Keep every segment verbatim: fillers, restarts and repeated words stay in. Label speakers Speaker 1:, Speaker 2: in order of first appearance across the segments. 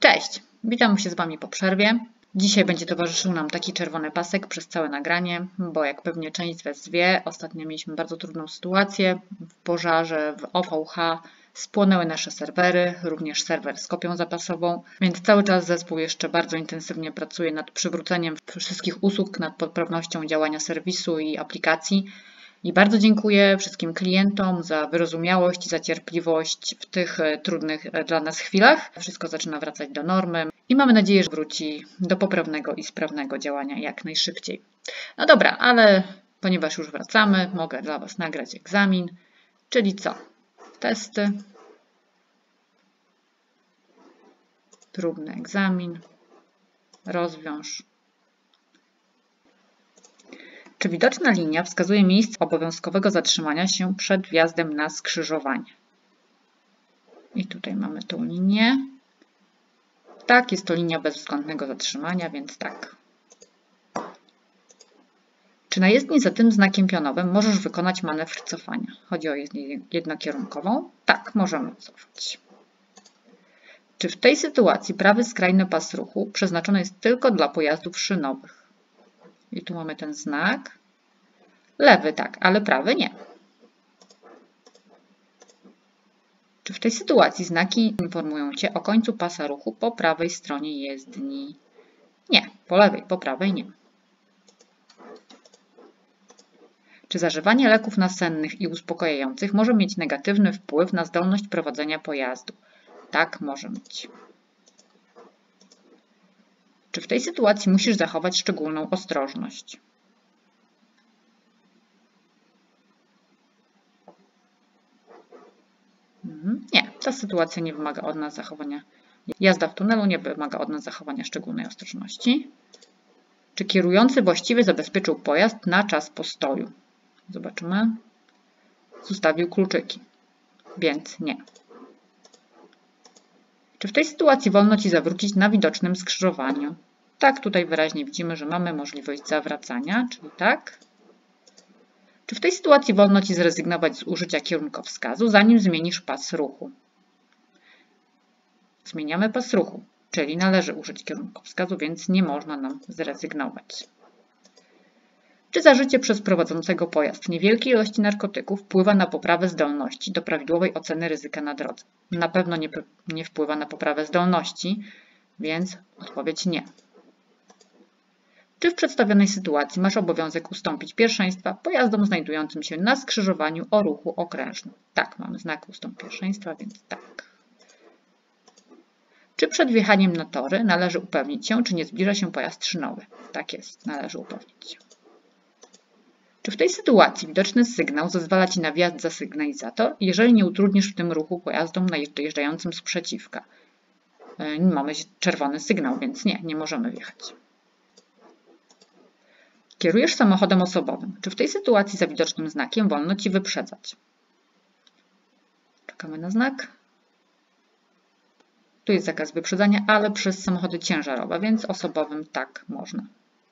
Speaker 1: Cześć! Witam się z Wami po przerwie. Dzisiaj będzie towarzyszył nam taki czerwony pasek przez całe nagranie, bo jak pewnie część z Was wie, ostatnio mieliśmy bardzo trudną sytuację. W pożarze w O V H spłonęły nasze serwery, również serwer z kopią zapasową, więc cały czas zespół jeszcze bardzo intensywnie pracuje nad przywróceniem wszystkich usług, nad poprawnością działania serwisu i aplikacji. I bardzo dziękuję wszystkim klientom za wyrozumiałość i za cierpliwość w tych trudnych dla nas chwilach. Wszystko zaczyna wracać do normy i mamy nadzieję, że wróci do poprawnego i sprawnego działania jak najszybciej. No dobra, ale ponieważ już wracamy, mogę dla Was nagrać egzamin, czyli co? Testy. Próbny egzamin. Rozwiąż. Czy widoczna linia wskazuje miejsce obowiązkowego zatrzymania się przed wjazdem na skrzyżowanie? I tutaj mamy tą linię. Tak, jest to linia bezwzględnego zatrzymania, więc tak. Czy na jezdni za tym znakiem pionowym możesz wykonać manewr cofania? Chodzi o jezdnię jednokierunkową? Tak, możemy cofać. Czy w tej sytuacji prawy skrajny pas ruchu przeznaczony jest tylko dla pojazdów szynowych? I tu mamy ten znak. Lewy tak, ale prawy nie. Czy w tej sytuacji znaki informują Cię o końcu pasa ruchu po prawej stronie jezdni? Nie, po lewej, po prawej nie. Czy zażywanie leków nasennych i uspokajających może mieć negatywny wpływ na zdolność prowadzenia pojazdu? Tak, może mieć. Czy w tej sytuacji musisz zachować szczególną ostrożność? Nie, ta sytuacja nie wymaga od nas zachowania. Jazda w tunelu nie wymaga od nas zachowania szczególnej ostrożności. Czy kierujący właściwie zabezpieczył pojazd na czas postoju? Zobaczymy. Zostawił kluczyki, więc nie. Czy w tej sytuacji wolno Ci zawrócić na widocznym skrzyżowaniu? Tak, tutaj wyraźnie widzimy, że mamy możliwość zawracania, czyli tak. Czy w tej sytuacji wolno Ci zrezygnować z użycia kierunkowskazu, zanim zmienisz pas ruchu? Zmieniamy pas ruchu, czyli należy użyć kierunkowskazu, więc nie można nam zrezygnować. Czy zażycie przez prowadzącego pojazd niewielkiej ilości narkotyków wpływa na poprawę zdolności do prawidłowej oceny ryzyka na drodze? Na pewno nie, nie wpływa na poprawę zdolności, więc odpowiedź nie. Czy w przedstawionej sytuacji masz obowiązek ustąpić pierwszeństwa pojazdom znajdującym się na skrzyżowaniu o ruchu okrężnym? Tak, mamy znak ustąp pierwszeństwa, więc tak. Czy przed wjechaniem na tory należy upewnić się, czy nie zbliża się pojazd szynowy? Tak jest, należy upewnić się. Czy w tej sytuacji widoczny sygnał zezwala Ci na wjazd za sygnalizator, jeżeli nie utrudnisz w tym ruchu pojazdom dojeżdżającym z przeciwka? Mamy czerwony sygnał, więc nie, nie możemy wjechać. Kierujesz samochodem osobowym. Czy w tej sytuacji za widocznym znakiem wolno Ci wyprzedzać? Czekamy na znak. Tu jest zakaz wyprzedzania, ale przez samochody ciężarowe, więc osobowym tak można.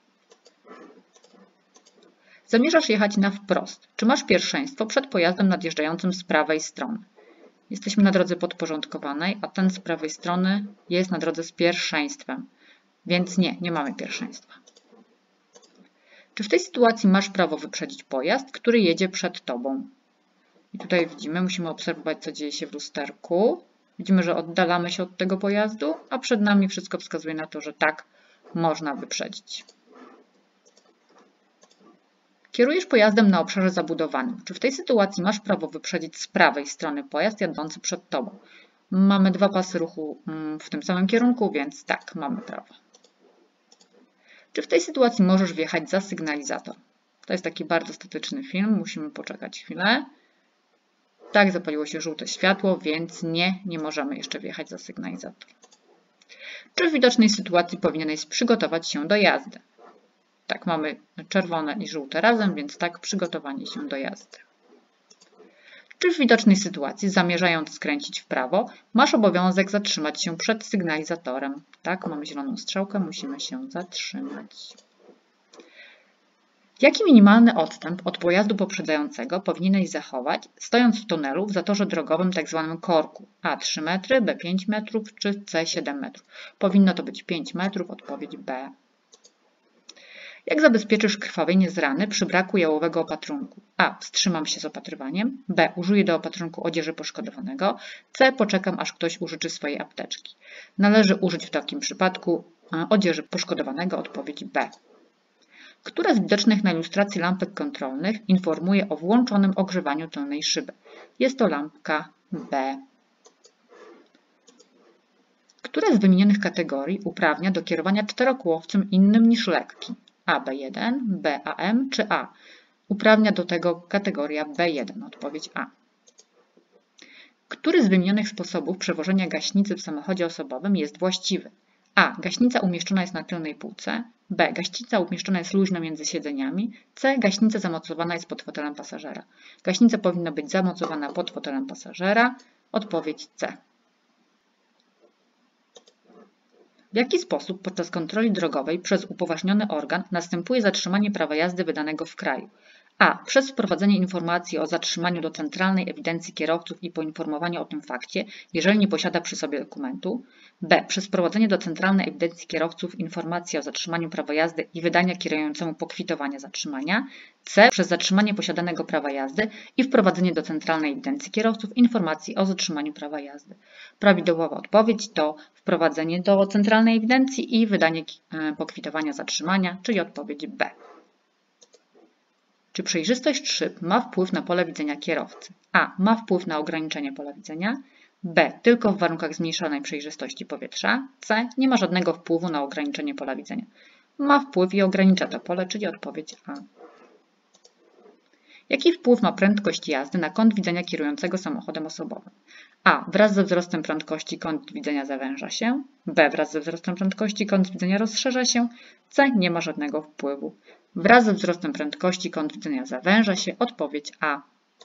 Speaker 1: Zamierzasz jechać na wprost. Czy masz pierwszeństwo przed pojazdem nadjeżdżającym z prawej strony? Jesteśmy na drodze podporządkowanej, a ten z prawej strony jest na drodze z pierwszeństwem, więc nie, nie mamy pierwszeństwa. Czy w tej sytuacji masz prawo wyprzedzić pojazd, który jedzie przed Tobą? I tutaj widzimy, musimy obserwować, co dzieje się w lusterku. Widzimy, że oddalamy się od tego pojazdu, a przed nami wszystko wskazuje na to, że tak, można wyprzedzić. Kierujesz pojazdem na obszarze zabudowanym. Czy w tej sytuacji masz prawo wyprzedzić z prawej strony pojazd jadący przed Tobą? Mamy dwa pasy ruchu w tym samym kierunku, więc tak, mamy prawo. Czy w tej sytuacji możesz wjechać za sygnalizator? To jest taki bardzo statyczny film, musimy poczekać chwilę. Tak, zapaliło się żółte światło, więc nie, nie możemy jeszcze wjechać za sygnalizator. Czy w widocznej sytuacji powinieneś przygotować się do jazdy? Tak, mamy czerwone i żółte razem, więc tak, przygotowanie się do jazdy. Czy w widocznej sytuacji, zamierzając skręcić w prawo, masz obowiązek zatrzymać się przed sygnalizatorem? Tak, mamy zieloną strzałkę, musimy się zatrzymać. Jaki minimalny odstęp od pojazdu poprzedzającego powinieneś zachować, stojąc w tunelu w zatorze drogowym tzw. korku? A trzy metry, B pięć metrów czy C siedem metrów? Powinno to być pięć metrów, odpowiedź B. Jak zabezpieczysz krwawienie z rany przy braku jałowego opatrunku? A. Wstrzymam się z opatrywaniem. B. Użyję do opatrunku odzieży poszkodowanego. C. Poczekam, aż ktoś użyczy swojej apteczki. Należy użyć w takim przypadku odzieży poszkodowanego, odpowiedź B. Która z widocznych na ilustracji lampek kontrolnych informuje o włączonym ogrzewaniu tylnej szyby? Jest to lampka B. Która z wymienionych kategorii uprawnia do kierowania czterokołowcem innym niż lekki? A B jeden, B A M czy A? Uprawnia do tego kategoria B jeden, odpowiedź A. Który z wymienionych sposobów przewożenia gaśnicy w samochodzie osobowym jest właściwy? A. Gaśnica umieszczona jest na tylnej półce. B. Gaśnica umieszczona jest luźno między siedzeniami. C. Gaśnica zamocowana jest pod fotelem pasażera. Gaśnica powinna być zamocowana pod fotelem pasażera. Odpowiedź C. W jaki sposób podczas kontroli drogowej przez upoważniony organ następuje zatrzymanie prawa jazdy wydanego w kraju? A. Przez wprowadzenie informacji o zatrzymaniu do Centralnej Ewidencji Kierowców i poinformowanie o tym fakcie, jeżeli nie posiada przy sobie dokumentu. B. Przez wprowadzenie do Centralnej Ewidencji Kierowców informacji o zatrzymaniu prawa jazdy i wydania kierującemu pokwitowania zatrzymania. C. Przez zatrzymanie posiadanego prawa jazdy i wprowadzenie do Centralnej Ewidencji Kierowców informacji o zatrzymaniu prawa jazdy. Prawidłowa odpowiedź to wprowadzenie do Centralnej Ewidencji i wydanie pokwitowania zatrzymania, czyli odpowiedź B. Czy przejrzystość szyb ma wpływ na pole widzenia kierowcy? A. Ma wpływ na ograniczenie pola widzenia. B. Tylko w warunkach zmniejszonej przejrzystości powietrza. C. Nie ma żadnego wpływu na ograniczenie pola widzenia. Ma wpływ i ogranicza to pole, czyli odpowiedź A. Jaki wpływ ma prędkość jazdy na kąt widzenia kierującego samochodem osobowym? A. Wraz ze wzrostem prędkości kąt widzenia zawęża się. B. Wraz ze wzrostem prędkości kąt widzenia rozszerza się. C. Nie ma żadnego wpływu. Wraz ze wzrostem prędkości kąt widzenia zawęża się. Odpowiedź A.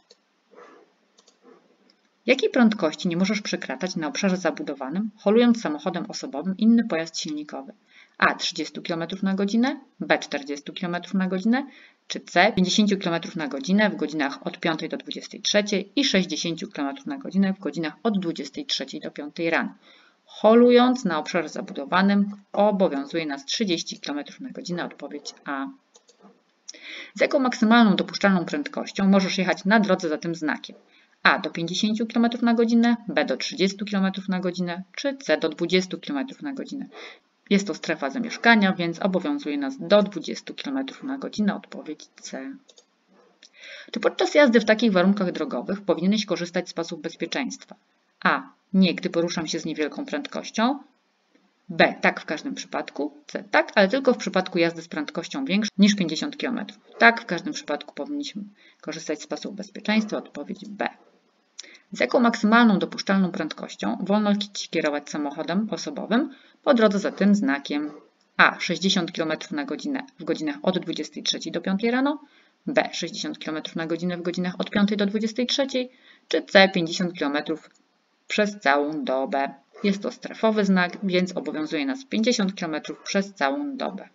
Speaker 1: Jakiej prędkości nie możesz przekraczać na obszarze zabudowanym, holując samochodem osobowym inny pojazd silnikowy? A. trzydzieści kilometrów na godzinę, B. czterdzieści kilometrów na godzinę, czy C. pięćdziesiąt kilometrów na godzinę w godzinach od piątej do dwudziestej trzeciej i sześćdziesiąt kilometrów na godzinę w godzinach od dwudziestej trzeciej do piątej rano. Holując na obszarze zabudowanym obowiązuje nas trzydzieści kilometrów na godzinę, odpowiedź A. Z jaką maksymalną dopuszczalną prędkością możesz jechać na drodze za tym znakiem? A. Do pięćdziesięciu kilometrów na godzinę, B. Do trzydziestu kilometrów na godzinę, czy C. Do dwudziestu kilometrów na godzinę. Jest to strefa zamieszkania, więc obowiązuje nas do dwudziestu kilometrów na godzinę, odpowiedź C. Czy podczas jazdy w takich warunkach drogowych powinieneś korzystać z pasów bezpieczeństwa? A. Nie, gdy poruszam się z niewielką prędkością. B. Tak w każdym przypadku. C. Tak, ale tylko w przypadku jazdy z prędkością większą niż pięćdziesiąt kilometrów. Tak, w każdym przypadku powinniśmy korzystać z pasów bezpieczeństwa. Odpowiedź B. Z jaką maksymalną dopuszczalną prędkością wolno Ci kierować samochodem osobowym po drodze za tym znakiem? A. sześćdziesiąt kilometrów na godzinę w godzinach od dwudziestej trzeciej do piątej rano. B. sześćdziesiąt kilometrów na godzinę w godzinach od piątej do dwudziestej trzeciej. Czy C. pięćdziesiąt kilometrów przez całą dobę. Jest to strefowy znak, więc obowiązuje nas pięćdziesiąt kilometrów przez całą dobę.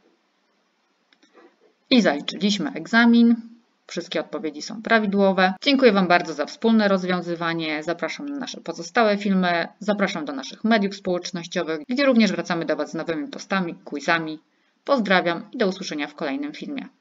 Speaker 1: I zaliczyliśmy egzamin. Wszystkie odpowiedzi są prawidłowe. Dziękuję Wam bardzo za wspólne rozwiązywanie. Zapraszam na nasze pozostałe filmy. Zapraszam do naszych mediów społecznościowych, gdzie również wracamy do Was z nowymi postami, quizami. Pozdrawiam i do usłyszenia w kolejnym filmie.